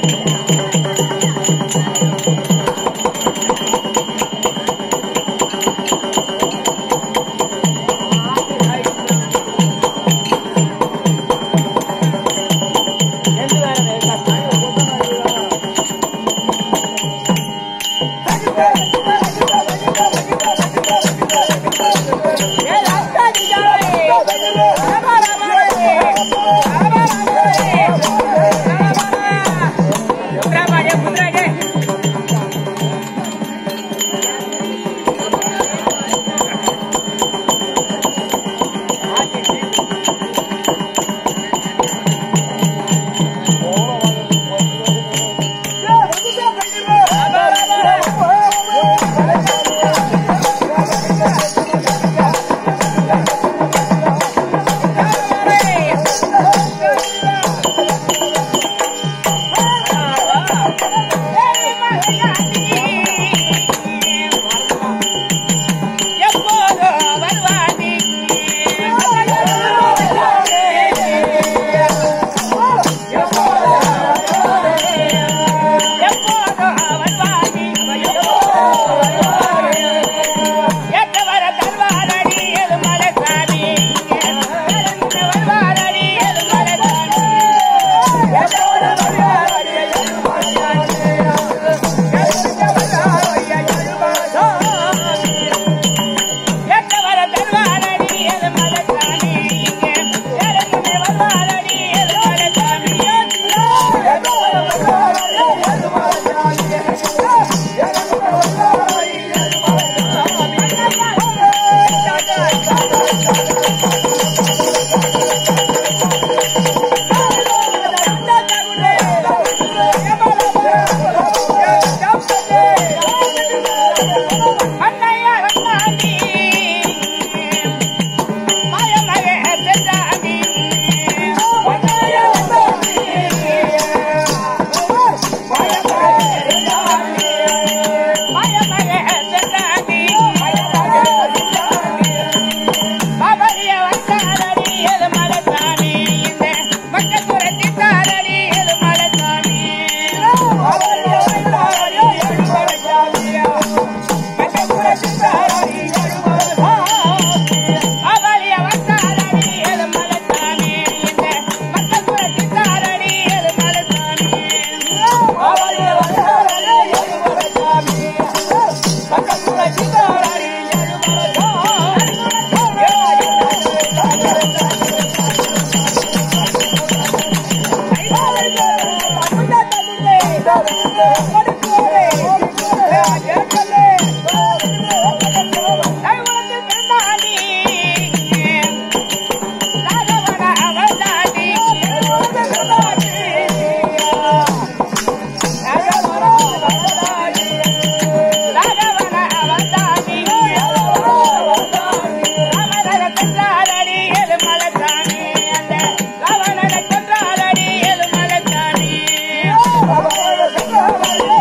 Bye.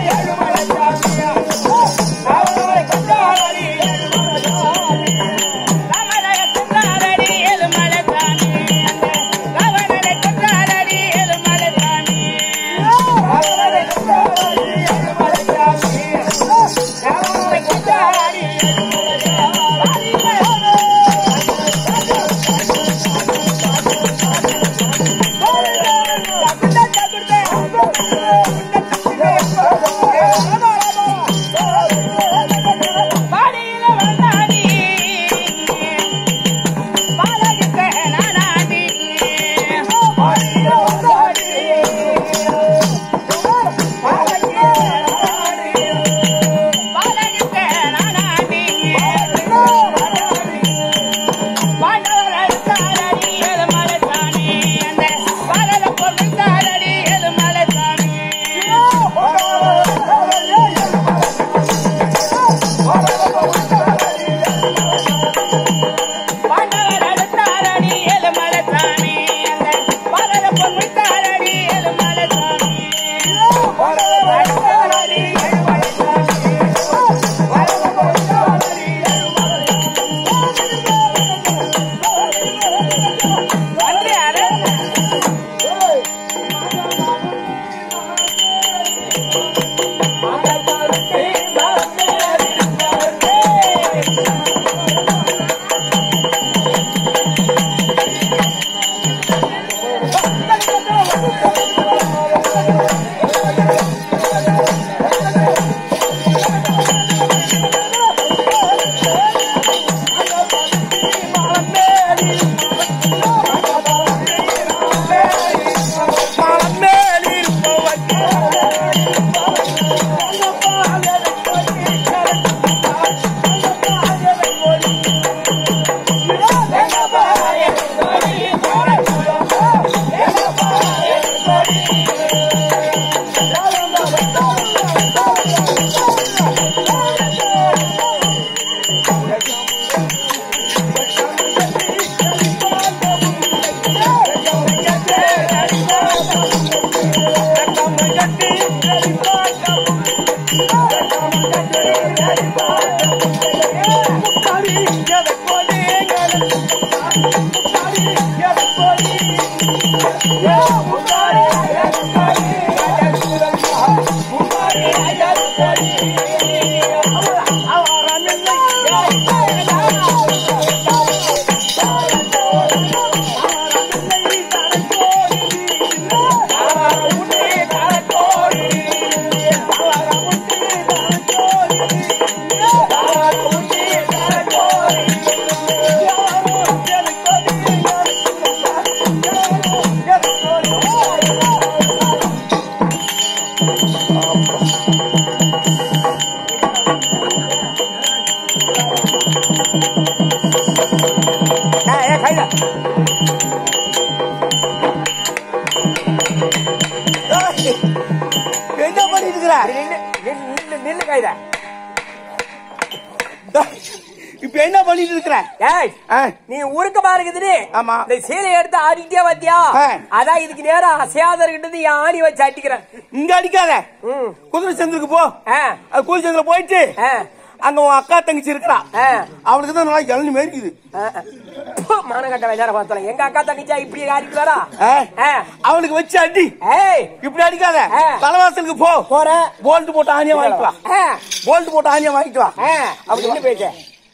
இப்ப என்ன பண்ணிட்டு இருக்கிற? நீ உருக்கமா இருக்குது. ஆமா. இந்த சீலை எடுத்து ஆடிட்டே வத்தியா? அதான் இதுக்கு நேரம் அசையாத இருக்கின்றது ஆணி வச்சு அடிக்கிறேன். இங்க அடிக்காத, குதிரை சந்திருக்கு போ. குதிரை சந்திர போயிட்டு அங்க உன் அக்கா தங்கச்சி இருக்கிறா, அவளுக்கு தான் நல்லா இளநி மேய்க்குது. மானகட்ட வேற பார்த்தலாம். எங்க அக்கா தங்கச்சா இப்படி அடிக்கிறாரா? அவளுக்கு வச்சு அடி. இப்படி அடிக்காத, தலைவாசலுக்கு போ. போறேன். போல்ட் போட்டு ஆணியா வாங்கிட்டு வா. போல்ட் போட்டு ஆணியா வாங்கிட்டு வா. அப்படி என்ன பேச?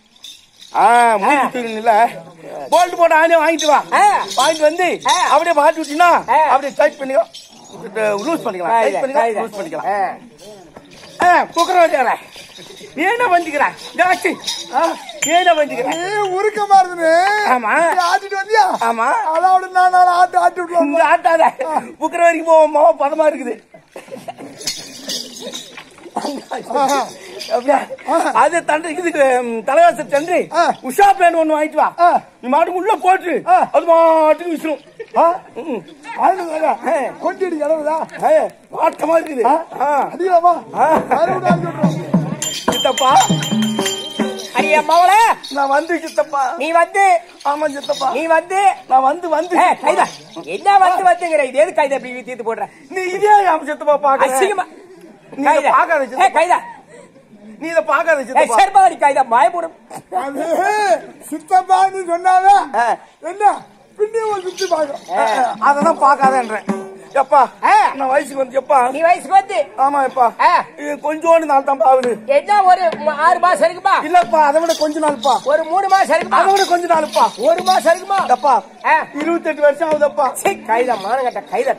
இல்ல, போல்ட் போட்டு ஆணியா வாங்கிட்டு வா. வாங்கிட்டு வந்து அப்படியே மாட்டி விட்டீங்கன்னா அப்படியே டைட் பண்ணிக்கலாம், லூஸ் பண்ணிக்கலாம், லூஸ் பண்ணிக்கலாம். குக்கர நீ என்ன பண்ணிக்கிற? என்ன பண்ணிக்கிற? உருக்கமா இருக்கு. ஆமா, ஆட்டிட்டு வந்தியா? ஆமா, அதாவது நான் ஆட்டி விட்டுருவோம். ஆட்டாத, குக்கர வரைக்கும் போவோமா, பதமா இருக்குது. அது தண்டை இதுக்கு தலைவாசல் தண்டு உஷா பிளான் ஒண்ணு வாங்கிட்டு வா. நீ மாட்டுக்கு உள்ள போட்டு அது மாட்டுக்கு விசிறும். கொஞ்சம் இளவுதா மாட்டமா இருக்குது. அடிக்கலாமா? சித்தப்பா, அடியா மவள, நான் வந்து சித்தப்பா. நீ வந்து? ஆமா சித்தப்பா, நீ வந்து? நான் வந்து கைதா என்ன வந்துங்கிற? இது எது கைதா அப்படி தீர்த்து போடுற? நீ இதே சித்தப்பா பாக்க அசிங்கமா பாக்காத. கைதா நீ இதை பாக்காத சித்தப்பா. சேர்பாடி கைதா மாயப்படும். சித்தப்பான்னு சொன்னாவே என்ன பின்னே ஒரு சுத்தி பாக்க, அதெல்லாம் பாக்காதன்றேன். எப்பா நான் வயசுக்கு வந்து எப்பா நீ வயசுக்கு வந்து? ஆமா எப்பா, கொஞ்சோண்டு நாள் தான் பாவுது. என்ன ஒரு 6 மாசம் இருக்குப்பா? இல்லப்பா, அதை விட கொஞ்ச நாள்ப்பா. ஒரு 3 மாசம் இருக்குப்பா? அதை விட கொஞ்ச நாள்ப்பா. 1 மாசம் இருக்குமா? அப்பா 28 வருஷம் ஆகுதப்பா. கைதா மானகட்ட கைதா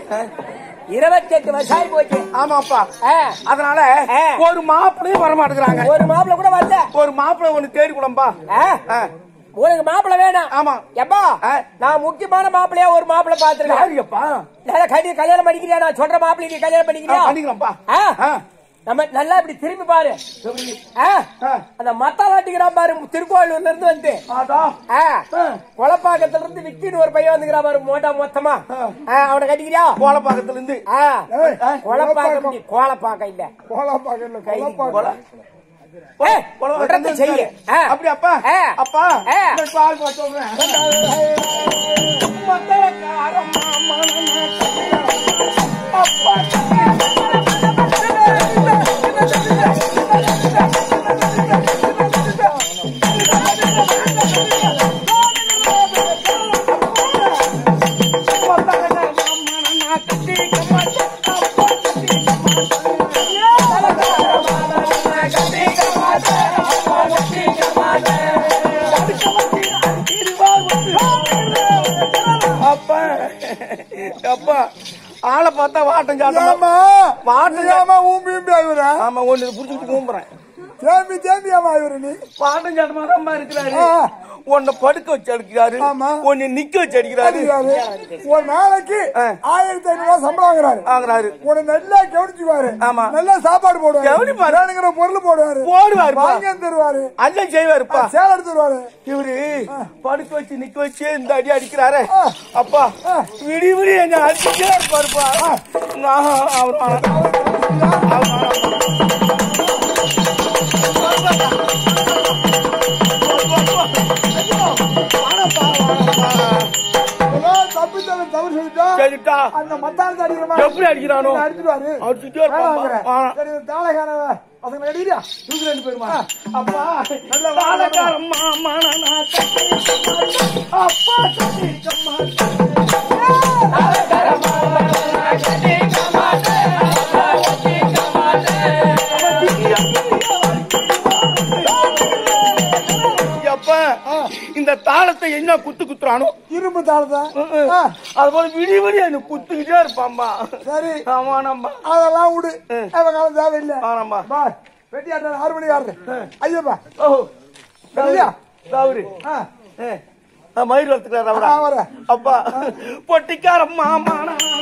28 வருஷம் ஆகி போச்சு. ஆமாப்பா, அதனால ஒரு மாப்பிளையும் வர மாட்டேங்கிறாங்க. ஒரு மாப்பிள்ள கூட வரல. ஒரு மாப்பிள்ளை ஒண்ணு தேடி கூடப்பா. உனக்கு மாப்பிள்ள வேணாம்? ஆமா. எப்பா நான் முக்கியமான மாப்பிள்ளையா ஒரு மாப்பிள்ள பாத்துருக்கேன். நல்லா கல்யாணம் பண்ணிக்கிறியா? நான் சொல்ற மாப்பிள்ளை நீ கல்யாணம் பண்ணிக்கிறியா? பண்ணிக்கலாம்ப்பா. நம்ம நல்லா இப்படி திரும்பி பாரு. அந்த மத்தாலாட்டிக்கிறான் பாரு, திருக்கோயிலூர்ல இருந்து வந்து கொலப்பாக்கத்துல இருந்து விக்கின்னு ஒரு பையன் வந்துக்கிறான் பாரு, மொத்தமா. அவனை கட்டிக்கிறியா? கோலப்பாக்கத்துல இருந்து. கோலப்பாக்கம், கோலப்பாக்கம் இல்ல, கோலப்பாக்கம் செய்ய. அப்படி அப்பா, அப்பா சொல்றேன். அப்பா ஆளை பார்த்தா வாட்டம் சாட்டமா ஊம்பி ஆகுறா. ஆமா, ஒண்ணு புடிச்சுட்டு ஊம்புறேன். தேம்பி ஆகுற நீ வாட்டம் சாட்டமா தான் இருக்கிறாரு. உன்னை படுக்க வச்சு அடிக்கிறாரு, உன்னை நிக்க வச்சு அடிக்கிறாரு. ஒரு நாளைக்கு 1500 சம்பளம் வாங்குறாரு. உன்னை நல்லா கவனிச்சுக்குவாரு. ஆமா, நல்லா சாப்பாடு போடுவாரு, கவனிப்பாரு, பொருள் போடுவாரு, வாங்கி தருவாரு, எல்லாம் செய்வாருப்பா, சேலை எடுத்து வருவாரு. இவரு படுக்க வச்சு நிக்க வச்சு இந்த அடி அடிக்கிறாரு. அப்பா விடி என்ன அடிச்சுட்டே இருப்பாருப்பா. அடிட்டா அந்த மத்தானத்தை அடிக்கிறமா எப்படி அடிக்கிறானோ அடிச்சுடுவாரு அடிச்சுட்டே இருப்பான். சரி தாளகார பசங்க அடிக்கிறியா தூக்கி ரெண்டு பேருமா அப்பா நல்ல தாளகாரம் மாமா அப்பா கட்டிக்கம்மா தாளகாரம் மாமா கட்டிக்கம்மா இந்த தாளத்தை என்ன குத்துறானோ இரும்பு தாளத்தை அது போல விடிய விடிய எனக்கு குத்துக்கிட்டே இருப்பாம்பா. சரி ஆமா நம்ம அதெல்லாம் விடு அவங்க தேவையில்லை. ஆமாம்பா வெட்டி ஆடுற 6 மணிக்கு ஆடுற ஐயப்பா தவறு மயிர் வளர்த்துக்கிறார் அவரா அப்பா பொட்டிக்காரம் மாமா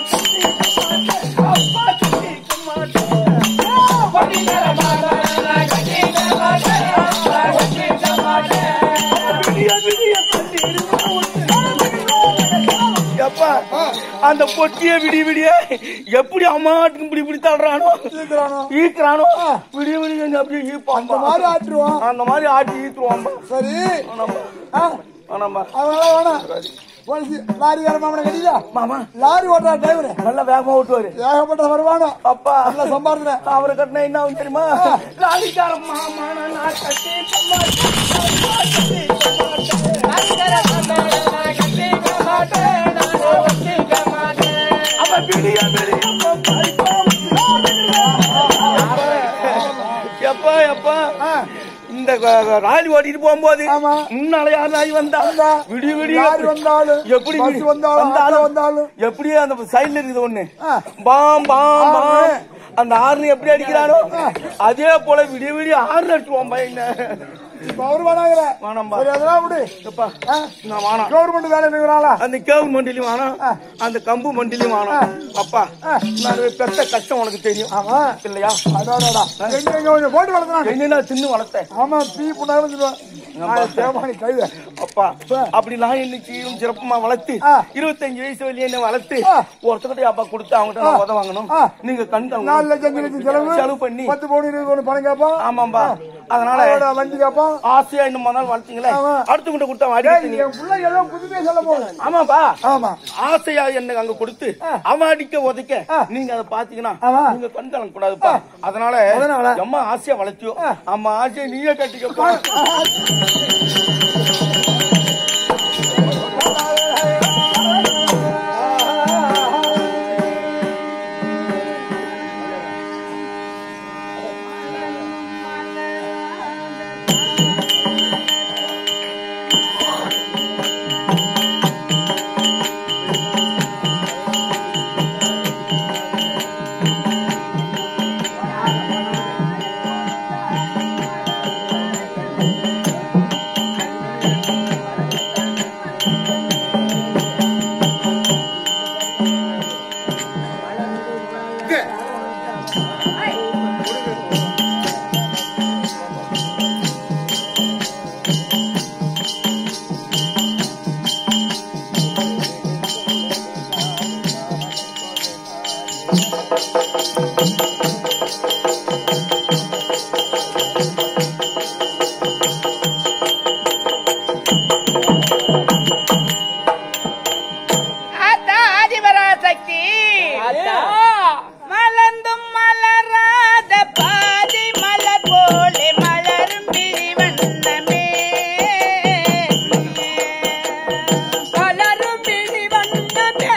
அந்த பொட்டிய விடிய விடிய எப்படி அம்மாட்டுக்கு இப்படி இப்படி தள்ளுறானோ ஈக்குறானோ விடிய விடிய அப்படியே ஈப்பான். அந்த மாதிரி ஆட்டுருவான். அந்த மாதிரி ஆட்டி ஈத்துருவான். சரி லாரி மாமனை கட்டியா மாமா லாரி ஓட்டுறா டிரைவர் நல்லா வேகமா ஓட்டுவாரு. ஏகப்பட்ட வருவானோ அப்பா நல்லா சம்பாதிக்கிறேன். அவரை கட்டினா என்ன ஆகும் தெரியுமா? லாரிக்காரன் மாமா எப்பா எப்பா இந்த ராலி ஓட்டிட்டு போகும்போது முன்னால யாரு நாய் வந்தா விடிய விடிய வந்தாலும் எப்படி வந்தாலும் எப்படி அந்த சைட்ல இருக்குது ஒண்ணு பாம் பாம் பாம் அந்த ஆறுனு எப்படி அடிக்கிறானோ அதே போல விடிய விடிய ஆறு அடிச்சுவோம் பையன். அவரு வேணாம் அதெல்லாம் விடு. நான் வேணாம் கவர்மெண்ட் வேலை நிற்கிறாளா அந்த கவர்மெண்ட்லயும் வேணாம் அந்த கம்பு மண்டிலையும் வேணாம். அப்பா நான் பெத்த கஷ்டம் உனக்கு தெரியும். ஆமா இல்லையா? அதோட கொஞ்சம் போட்டு வளர்த்தான் என்ன தின்னு வளர்த்தேன். ஆமா பீ புண்ணாங்க கைது. அப்பா அப்படி நான் இன்னைக்கு சிறப்பமா வளர்த்து 25 வயசு வரையும் என்ன வளர்த்து ஒருத்தக்கிட்ட அப்பா கொடுத்து அவங்ககிட்ட நான் உதவ வாங்கணும். நீங்க கண்டு 4 லட்சம் செலவு பண்ணி 10 பவுன் 20 பவுன் பணம் கேட்பான். ஆமாம்பா அதனால வண்டி கேட்பான். ஆசையா இன்னும் முதல் வளர்த்தீங்களே அடுத்தவங்கிட்ட கொடுத்தா ஆமாப்பா ஆமா ஆசையா என்ன அங்க கொடுத்து அவன் அடிக்க உதைக்க நீங்க அதை பாத்தீங்கன்னா நீங்க கண் கலங்க கூடாதுப்பா. அதனால அம்மா ஆசையா வளர்த்தியோ அம்மா ஆசையை நீயே கட்டிக்க. மலர்ந்தும் மலராத பாதி மலர் போலே மலரும் பிரிவண்ணமே மலரும் பிரிவண்ணமே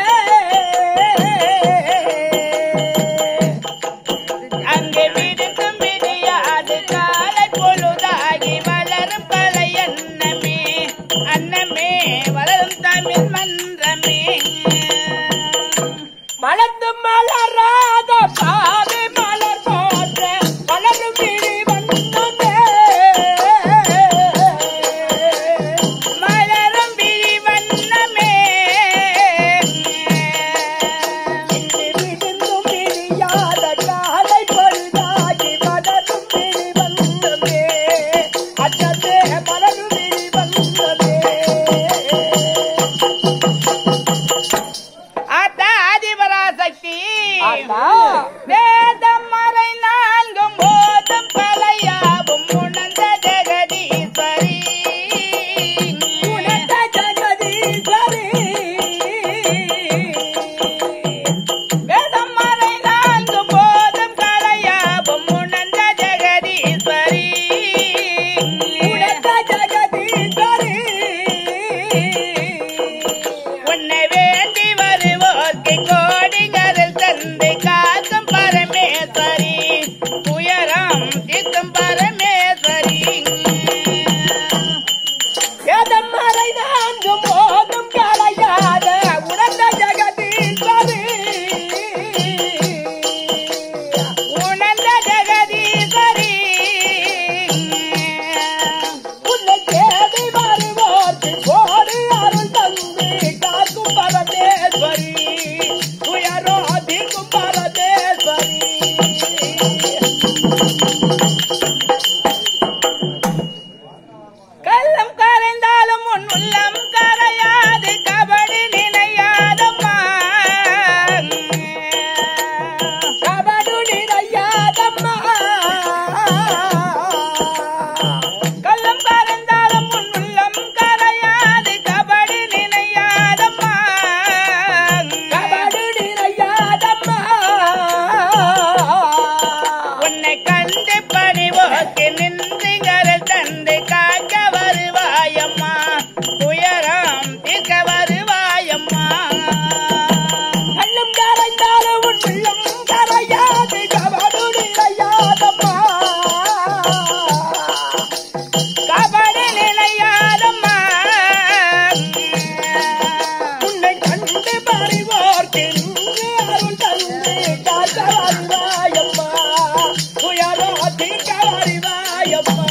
அங்கே விடுக்கும் விடியாது காலை பொழுதாகி வளரும் கலை அன்னமே அன்னமே வளரும் தமிழ் மன்றமே மலர்ந்து மலராத பாவை மலர் போன்ற மலரும் விழி வண்ணமே மலரும் விழி வண்ணமே விடுந்தும் விழியாத காலை பொழுதாகி மலரும் விழி வண்ணமே அச்சதே மலரும் விழி வண்ணமே ஆதிபராசக்தி வேதம் மறை 4 போதும் கலையாவும் உணர்ந்த ஜெகதீஸ்வரி உணர்ந்த ஜெகதீஸ்வரி கள்ளம் கரைந்தாலும் உன் உள்ளம் கரையாது கபடி நினையாதம்மா கபடு நினையாதம்மா கள்ளம் கரைந்தாலும் உன் உள்ளம் கரையாது கபடி நினையாதம்மா கபடு நினையாதம்மா உன்னை கண்டு பணிவோக்கு நின்றுங்கள் தந்தை காக்க வருவாயம்மா துயரம் தீர்க்க வருவாயம்மா கண்ணும் கரைந்தாலும் உன் உள்ளம் கரையாது கபடு நினையாதம்மா கபடு நினையாதம்மா உன்னை கண்டு பறிவோர்க்கு அருள் தந்து காக்க வருவாயம்மா துயரோ தீர்க்க வருவாயம்மா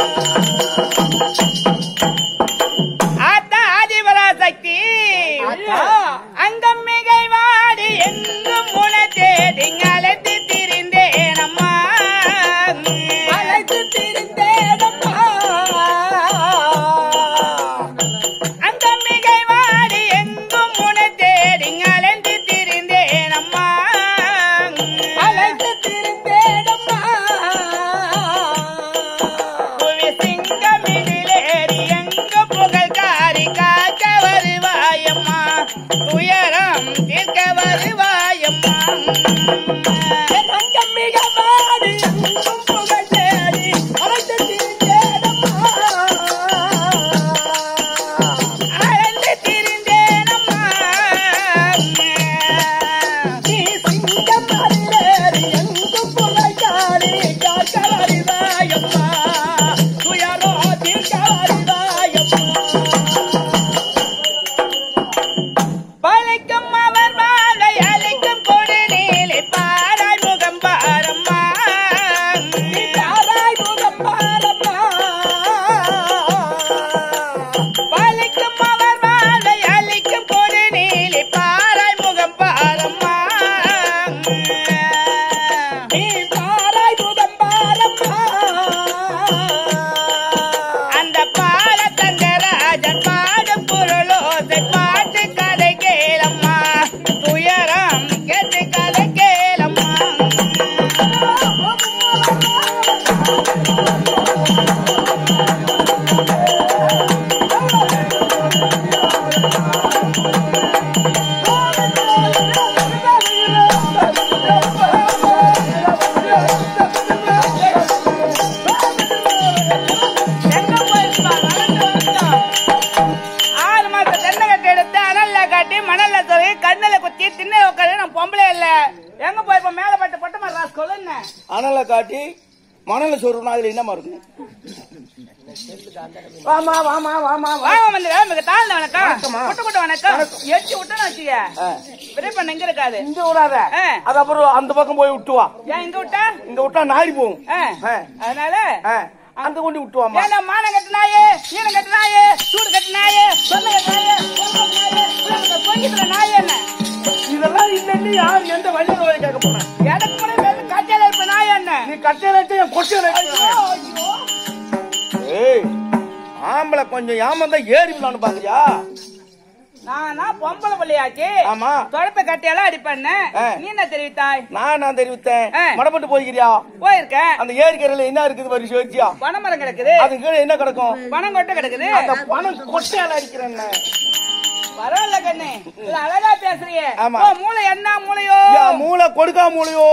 ஆத்தா ஆதிபராசக்தி அங்கம் மிகை வாடி எங்கும் உன தேடி அழைத்து திரிந்தேனம்மா அழைத்து திரிந்தேனம்மா அங்கம் மிகை வாடி எங்கும் உன தேடி அழைத்து திரிந்தேனம்மா அழைத்து திரிந்தேனம்மா புவி சிங்கமிடிலேறி எங்கு புகழ்காரி காக்க வருவாயம்மா துயரம் தீர்க்க வருவாயம்மா அங்கம் மிக வாடி எங்கும் புகழ் தேடி அழைத்து திரிந்தேனம்மா அழைத்து திரிந்தேனம்மா நீ சிங்கமிடிலேறி எங்கு புகழ்காரி காக்க வருவாயம்மா துயரோ தீர்க்க வருவாயம்மா பழைக்கும் அவர் வாழை அழைக்கும் கொடு நீலை பாராய் முகம் பாரம்மா பாராய் முகம் பாரம்மா பழைக்கும் அவர் வாழை அழைக்கும் கொடு நீலை பாராய் முகம் பாரம்மா நீ பாராய் முகம் பாரம்மா அந்த பால தங்கராஜன் பாடும் பொருளோசை பாட்டு கதை கேளம்மா துயரம் கேட்டு கதை கேளம்மா எங்க போயிருப்பா நடந்து வந்துட்டோம் 6 மாசம் தென்னை கட்டை எடுத்து அனல்ல காட்டி மணல்ல சொல்லி கண்ணுல குத்தி திண்ணை உட்காந்து நான் பொம்பளை இல்ல எங்க போயிருப்போம் மேல பட்டு பட்டமா ராஸ்கோல் என்ன அனலை காட்டி மணல சொல்றோம்னா அதுல என்னமா இருக்கும்? வாமா வாமா வாமா வா. வாங்க வந்து நமக்கு தாழ்ந்த வணக்கம் வணக்கம்மா. குட்டு குட்டு வணக்கம் எச்சு விட்டுன்னு வச்சுக்க விரை பண்ண இங்க இருக்காது இங்க விடாத. அது அப்புறம் அந்த பக்கம் போய் விட்டு வா. ஏன் இங்க விட்டா இங்க விட்டா நாரி போகும். அதனால அந்த கொண்டு விட்டுவாமா. ஏன்னா மானம் கட்டினாயே ஈனம் கட்டினாயே சூடு கட்டினாயே சொன்ன கட்டினாயே பொங்கித்துல நாயே என்ன இதெல்லாம் இல்லன்னு யார் எந்த வழியில போய் கேட்க போனேன்? எனக்கு கூட வெறும் கட்டையில இருப்ப நாயே என்ன நீ கட்டையில வச்சு என் கொட்டையில ஏய் ஆம்பளை கொஞ்சம் ஏமாந்தா ஏறிடலான்னு பாக்குறியா? நானா பொம்பளை பிள்ளையாச்சு. ஆமா. தொடப்ப கட்டையெல்லாம் அடிப்பண்ண. நீ என்ன தெரிவித்தாய்? நான் தெரிவித்தேன். மடப்பட்டு போய்க்கிறியா? போயிருக்கேன். அந்த ஏரிக்கரையில என்ன இருக்குது வரி வச்சியா? பனைமரம் கிடக்குது. அது கீழே என்ன கிடக்கும்? பனம் கொட்டை கிடக்குது. அந்த பனம் கொட்டையால அடிக்கிறேன். பரவாயில்ல கண்ணு, அழகா பேசுறியே. மூளை என்ன மூளையோ? மூளை கொடுக்கா மூளையோ?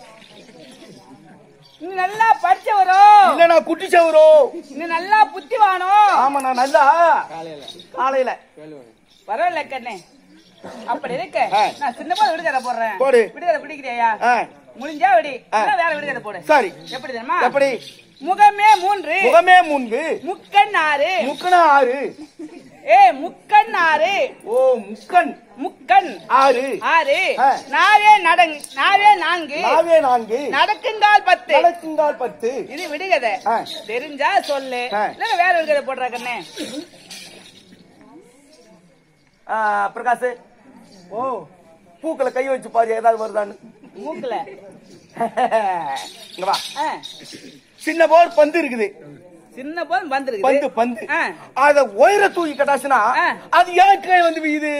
நீ நல்லா படிச்சவரோ இல்ல நான் குட்டிச்சவரோ? நீ நல்லா புத்திவானோ? ஆமா நான் நல்லா காலையில. பரவாயில்ல கண்ணு, அப்படி இருக்க நான் சின்ன போது விடுதலை போடுறேன். விடுதலை பிடிக்கிறியா? முடிஞ்சா விடி, வேற விடுதலை போடு. சரி. எப்படி தெரியுமா? எப்படி? முகமே 3 முகமே 3 முக்கண் 6 முக்கண 6 முக்கண் 6 ஓ முக்கண் முக்கண் 6 நாவே 4 நடக்குங்கால் 10 நடக்குங்கால் 10 இது விடுகதை. தெரிஞ்சா சொல்லு, இல்ல வேற விடுகதை போடுற கண்ணே. பிரகாஷ் ஓ பூக்களை கை வச்சு பாரு ஏதாவது வருதான்னு. மூக்குல இங்க வா. சின்ன போர் பந்து இருக்குது. சின்ன போது வந்துருக்கு பந்து பந்து அத உயர தூக்கி கட்டாச்சுனா அது ஏன் கீழே வந்து வீது?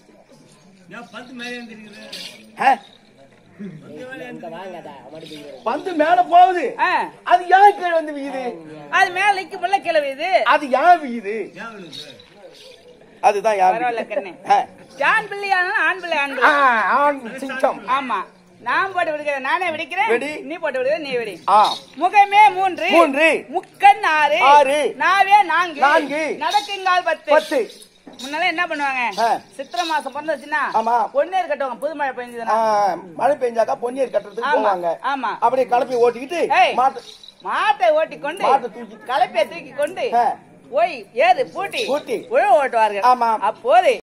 பந்து மேல போகுது, அது ஏன் கீழே வந்து வீது? அது மேல நிக்க முல்ல கீழே வீது, அது ஏன் வீது? அதுதான் யார்? பரவாயில்ல கண்ணே. ஆண் பிள்ளையான ஆண் பிள்ளை ஆண் சிங்கம். ஆமா, நான் போட்டு விடுக்கிறேன், நானே விடுக்கிறேன், நீ போட்டு விடுகிற, நீ விடு. முகமே 3 முக்கண் 6 நாவே 4 நடக்குங்கால் 10. முன்னால என்ன பண்ணுவாங்க, சித்திரை மாசம் பிறந்துச்சுன்னா பொன்னேர் கட்டுவாங்க. புது மழை பெஞ்சதுன்னா மழை பெஞ்சாக்கா பொன்னேர் கட்டுறதுக்கு போவாங்க. ஆமா, அப்படியே கலப்பி ஓட்டிக்கிட்டு மாட்டை ஓட்டிக்கொண்டு கலப்பையை தூக்கி கொண்டு போய் ஏறு பூட்டி உழவு ஓட்டுவார்கள். அப்போது